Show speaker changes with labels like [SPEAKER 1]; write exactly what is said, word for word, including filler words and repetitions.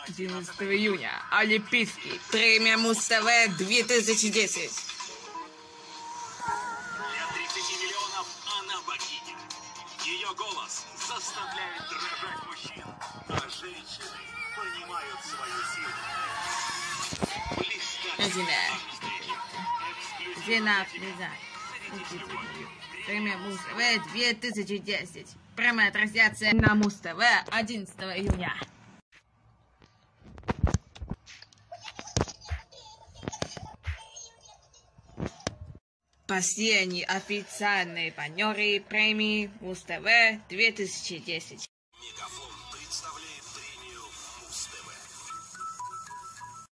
[SPEAKER 1] одиннадцатого июня. Олимпийский. Премия Муз-ТВ две тысячи десять.
[SPEAKER 2] Для тридцати миллионов она богиня. Ее голос заставляет дрожать мужчин, а женщины понимают свою силу.
[SPEAKER 1] Зина. Зина, Зина. Премия Муз-ТВ две тысячи десять. Прямая трансляция на Муз-ТВ одиннадцатого июня. Последний официальный партнер премии Муз-ТВ две тысячи десять.